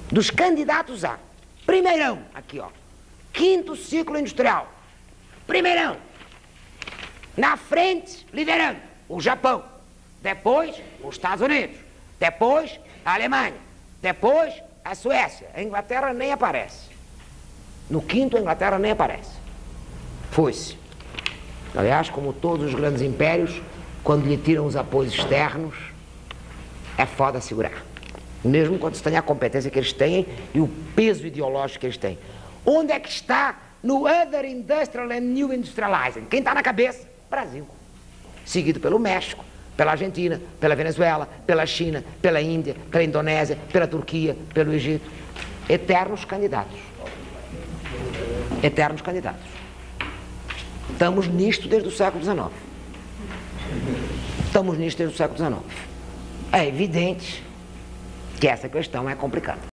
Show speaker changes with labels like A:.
A: dos candidatos a primeirão, aqui ó, quinto ciclo industrial, primeirão, na frente, liderando, o Japão, depois os Estados Unidos, depois a Alemanha, depois a Suécia. A Inglaterra nem aparece. No quinto a Inglaterra nem aparece. Foi-se. Aliás, como todos os grandes impérios, quando lhe tiram os apoios externos, é foda segurar. Mesmo quando se tem a competência que eles têm e o peso ideológico que eles têm. Onde é que está no Other Industrial and New Industrializing? Quem está na cabeça? Brasil. Seguido pelo México, pela Argentina, pela Venezuela, pela China, pela Índia, pela Indonésia, pela Turquia, pelo Egito. Eternos candidatos. Eternos candidatos. Estamos nisto desde o século XIX. Estamos nisto desde o século XIX. É evidente que essa questão é complicada.